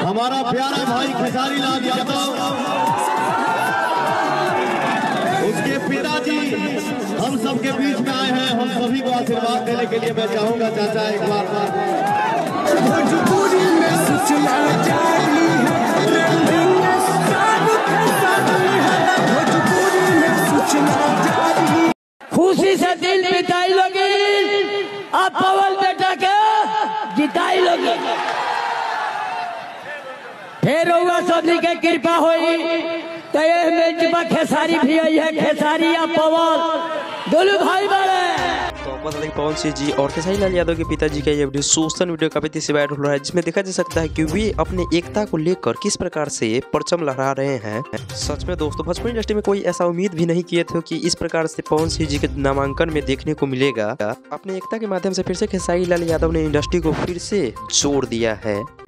हमारा प्यारा भाई खेसारी लाल यादव, उसके पिताजी हम सबके बीच में आए हैं। हम सभी को आशीर्वाद देने के लिए मैं चाहूंगा चाचा एक बार भोजपुरी में सूचना जारी है, भोजपुरी में सूचना जारी। खुशी से दिल बिताई लोगी, आप पवन बेटा के जिताई लोगी, फिर होगा सभी के कृपा होगी। तो ये में खेसारी भी आई है, खेसारी या पवन दोनों भाई बड़े। तो आपको बता दें कि पवन सिंह जी और खेसारी लाल यादव के पिताजी का ये वीडियो सोशल वीडियो काफी तेजी से वायरल हो रहा है, जिसमें देखा जा सकता है कि वे अपने एकता को लेकर किस प्रकार से परचम लहरा रहे हैं। सच में दोस्तों, भोजपुरी इंडस्ट्री में कोई ऐसा उम्मीद भी नहीं किए थे कि इस प्रकार से पवन सिंह जी के नामांकन में देखने को मिलेगा। अपने एकता के माध्यम से फिर से खेसारी लाल यादव ने इंडस्ट्री को फिर से जोड़ दिया है।